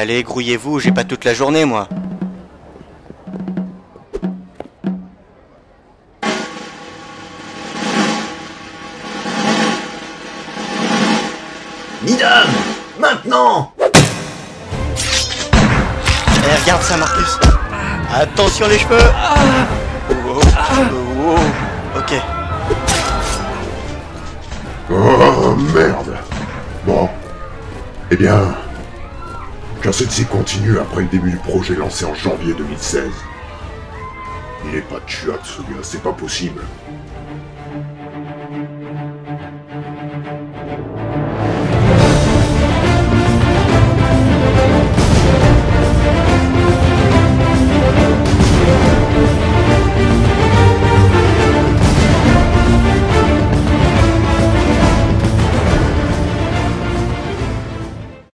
allez, grouillez-vous, j'ai pas toute la journée, moi. Nidam, maintenant! Eh, regarde ça, Marcus. Attention les cheveux. Ok. Oh merde. Bon. Eh bien... Qu'un celle-ci continue après le début du projet lancé en janvier 2016. Il est pas tuable ce gars, c'est pas possible.